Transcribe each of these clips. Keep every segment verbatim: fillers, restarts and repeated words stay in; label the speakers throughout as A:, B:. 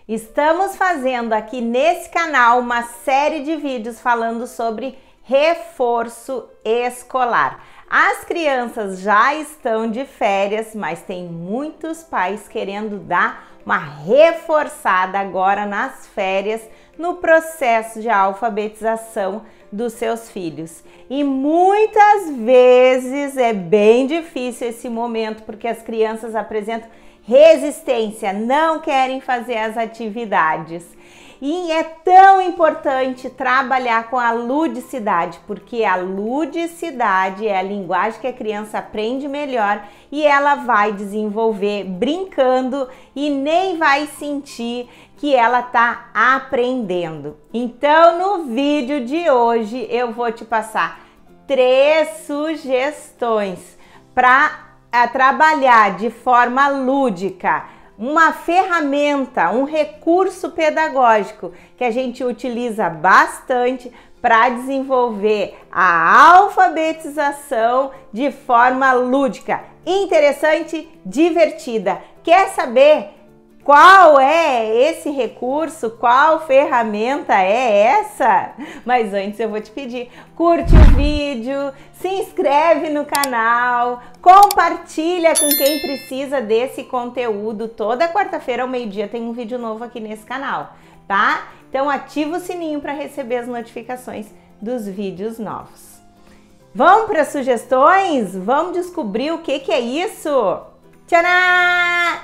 A: Estamos fazendo aqui nesse canal uma série de vídeos falando sobre reforço escolar. As crianças já estão de férias, mas tem muitos pais querendo dar uma reforçada agora nas férias no processo de alfabetização dos seus filhos. E muitas vezes é bem difícil esse momento, porque as crianças apresentam resistência, não querem fazer as atividades. E é tão importante trabalhar com a ludicidade, porque a ludicidade é a linguagem que a criança aprende melhor e ela vai desenvolver brincando e nem vai sentir que ela está aprendendo. Então, no vídeo de hoje, eu vou te passar três sugestões para trabalhar de forma lúdica, uma ferramenta, um recurso pedagógico que a gente utiliza bastante para desenvolver a alfabetização de forma lúdica, interessante, divertida. Quer saber qual é esse recurso? Qual ferramenta é essa? Mas antes eu vou te pedir, curte o vídeo, se inscreve no canal, compartilha com quem precisa desse conteúdo. Toda quarta-feira ao meio-dia tem um vídeo novo aqui nesse canal, tá? Então ativa o sininho para receber as notificações dos vídeos novos. Vamos para as sugestões? Vamos descobrir o que que é isso? Tcharam!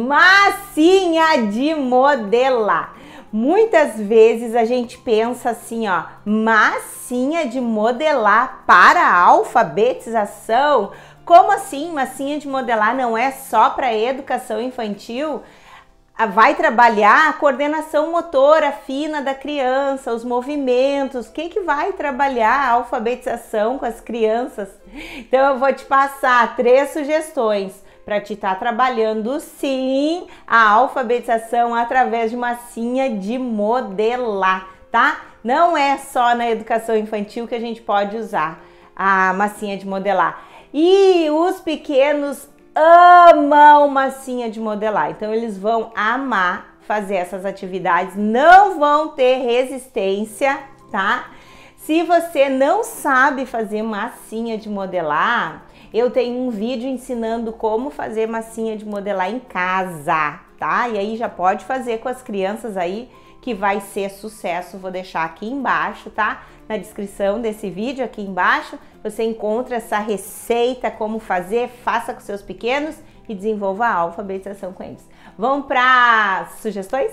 A: Massinha de modelar. Muitas vezes a gente pensa assim, ó, massinha de modelar para a alfabetização? Como assim? Massinha de modelar não é só para educação infantil? Vai trabalhar a coordenação motora fina da criança, os movimentos. Quem que vai trabalhar a alfabetização com as crianças? Então eu vou te passar três sugestões para te estar trabalhando sim a alfabetização através de massinha de modelar, tá? Não é só na educação infantil que a gente pode usar a massinha de modelar. E os pequenos amam massinha de modelar, então eles vão amar fazer essas atividades, não vão ter resistência, tá? Se você não sabe fazer massinha de modelar, eu tenho um vídeo ensinando como fazer massinha de modelar em casa, tá? E aí já pode fazer com as crianças aí, que vai ser sucesso. Vou deixar aqui embaixo, tá? Na descrição desse vídeo, aqui embaixo, você encontra essa receita, como fazer, faça com seus pequenos e desenvolva a alfabetização com eles. Vamos para sugestões?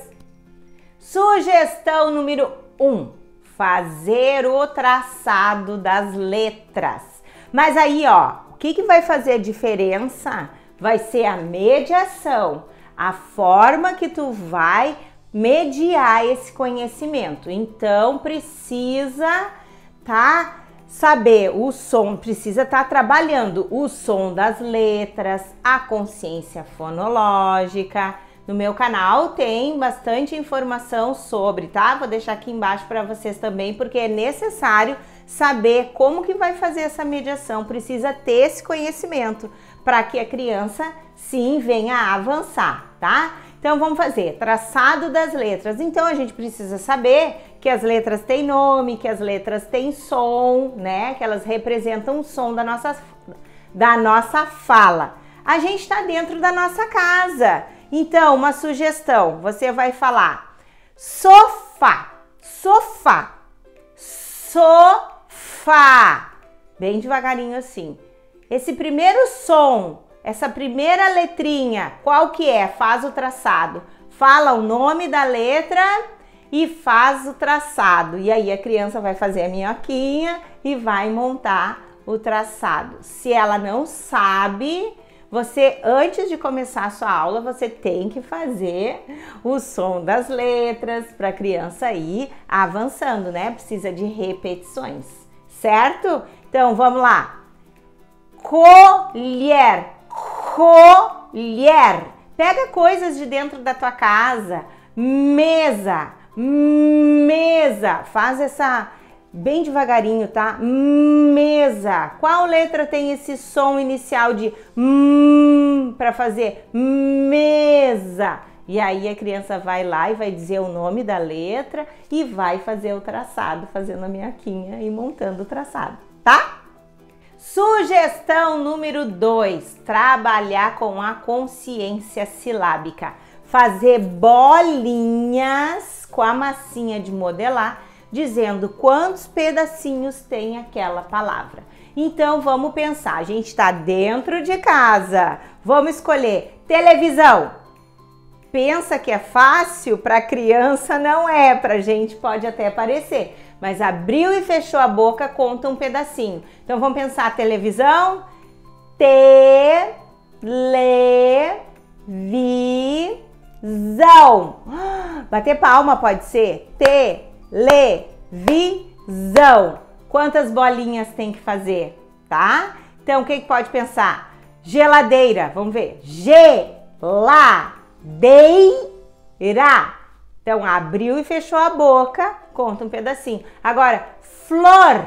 A: Sugestão número um, fazer o traçado das letras. Mas aí, ó, o que que vai fazer a diferença? Vai ser a mediação, a forma que tu vai mediar esse conhecimento. Então, precisa tá saber o som, precisa estar tá trabalhando o som das letras, a consciência fonológica. No meu canal tem bastante informação sobre, tá? Vou deixar aqui embaixo para vocês também, porque é necessário saber como que vai fazer essa mediação. Precisa ter esse conhecimento para que a criança sim venha a avançar, tá? Então vamos fazer traçado das letras. Então a gente precisa saber que as letras têm nome, que as letras têm som, né? Que elas representam o som da nossa, da nossa fala. A gente está dentro da nossa casa. Então, uma sugestão, você vai falar sofá, sofá, sofá, bem devagarinho assim. Esse primeiro som, essa primeira letrinha, qual que é? Faz o traçado. Fala o nome da letra e faz o traçado. E aí a criança vai fazer a minhoquinha e vai montar o traçado. Se ela não sabe, você, antes de começar a sua aula, você tem que fazer o som das letras para a criança ir avançando, né? Precisa de repetições, certo? Então, vamos lá. Colher, colher. Pega coisas de dentro da tua casa. Mesa, mesa. Faz essa bem devagarinho, tá? Mesa. Qual letra tem esse som inicial de hum para fazer mesa? E aí a criança vai lá e vai dizer o nome da letra e vai fazer o traçado, fazendo a minhoquinha e montando o traçado, tá? Sugestão número dois, trabalhar com a consciência silábica. Fazer bolinhas com a massinha de modelar, dizendo quantos pedacinhos tem aquela palavra. Então vamos pensar, a gente está dentro de casa, vamos escolher televisão. Pensa que é fácil? Para criança não é, para gente pode até parecer, mas abriu e fechou a boca, conta um pedacinho. Então vamos pensar televisão, te, le, vi, zão. Bater palma pode ser te, le, vi, zão. Quantas bolinhas tem que fazer, tá? Então o que que pode pensar? Geladeira, vamos ver. Geladeira. Então abriu e fechou a boca, conta um pedacinho. Agora, flor.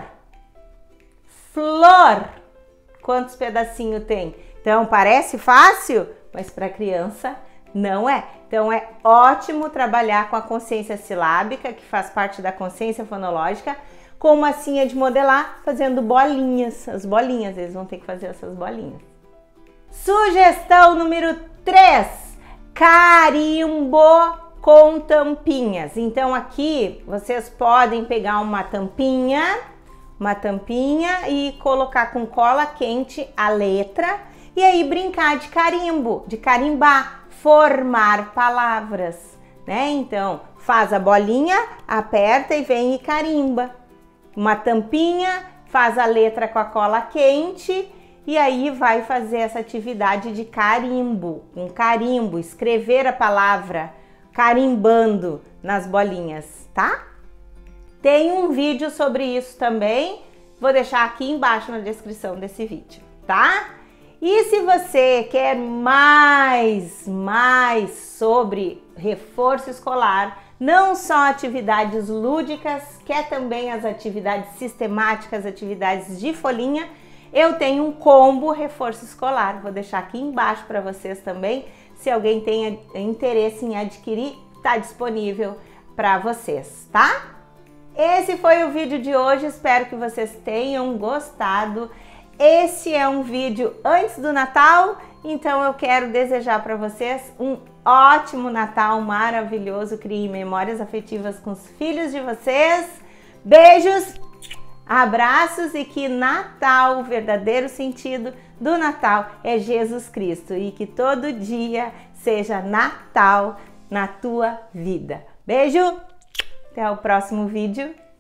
A: Flor. Quantos pedacinhos tem? Então parece fácil, mas para criança não é. Então é ótimo trabalhar com a consciência silábica, que faz parte da consciência fonológica, com massinha de modelar, fazendo bolinhas. As bolinhas, eles vão ter que fazer essas bolinhas. Sugestão número três, carimbo com tampinhas. Então aqui vocês podem pegar uma tampinha, uma tampinha e colocar com cola quente a letra e aí brincar de carimbo, de carimbar, formar palavras, né? Então faz a bolinha, aperta e vem e carimba. Uma tampinha, faz a letra com a cola quente e aí vai fazer essa atividade de carimbo, um carimbo, escrever a palavra carimbando nas bolinhas, tá? Tem um vídeo sobre isso também, vou deixar aqui embaixo na descrição desse vídeo, tá? E se você quer mais, mais sobre reforço escolar, não só atividades lúdicas, quer também as atividades sistemáticas, atividades de folhinha, eu tenho um combo reforço escolar. Vou deixar aqui embaixo para vocês também. Se alguém tem interesse em adquirir, está disponível para vocês, tá? Esse foi o vídeo de hoje, espero que vocês tenham gostado. Esse é um vídeo antes do Natal, então eu quero desejar para vocês um ótimo Natal maravilhoso, criem memórias afetivas com os filhos de vocês. Beijos, abraços e que Natal, o verdadeiro sentido do Natal é Jesus Cristo e que todo dia seja Natal na tua vida. Beijo, até o próximo vídeo.